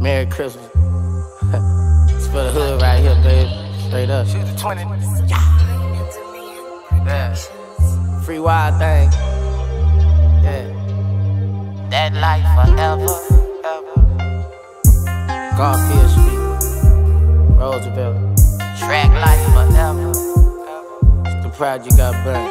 Merry Christmas. It's for the hood right here, baby. Straight up. Shoot the 20. Yeah. Free wild thing. Yeah. That life forever. Garfield Street. Roosevelt. Track life forever. The project got burnt.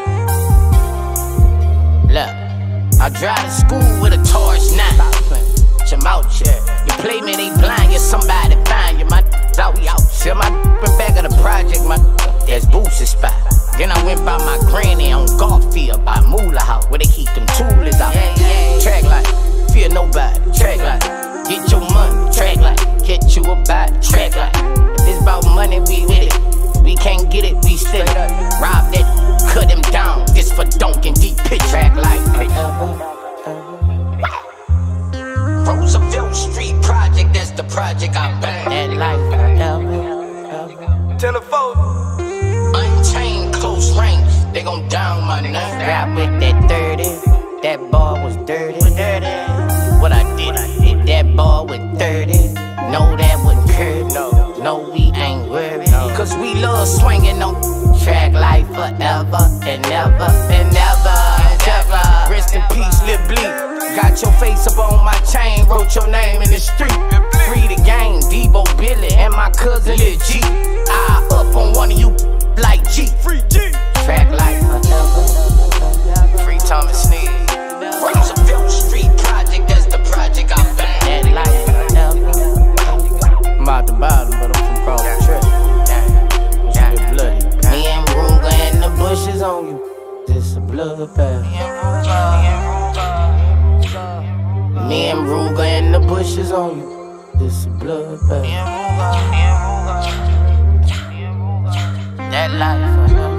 Look, I drive to school with a torch now. I'm out here. You play me, they blind. You're somebody fine. You my out, we out. Till my back of the project, my there's Boosie spot. Then I went by my granny on Garfield by Moolah House, where they keep them toolers out. Track light, fear nobody. Track light, get your money. Track light, get you a body. Track light, if it's about money, we with it. We can't get it, we still rob that, cut him down. This for Dunkin' deep pitch. Track light. Roosevelt Street project, that's the project I bang. That life forever. Telephone. Unchained, close range, they gon' down my name. Rap with that 30, that ball was dirty. What I did that ball with 30. No, that wasn't curvy. No, we ain't worried. Cause we love swinging on track life forever and ever and ever. Rest in peace, Lil Bleak. Got your face up on my chain, wrote your name in the street. Free the game, Debo, Billy, and my cousin Lil G. I up on one of you like G. Free G. Track life forever. Free Thomas Sneed. Roosevelt Street project, that's the project I bang. That life forever. I'm out the bottom, but I'm from across the trip. It's a bit bloody. Me and Ruger and the bushes on you. This a bloodbath. Me and Ruger and the bushes on you. This a bloodbath. That life.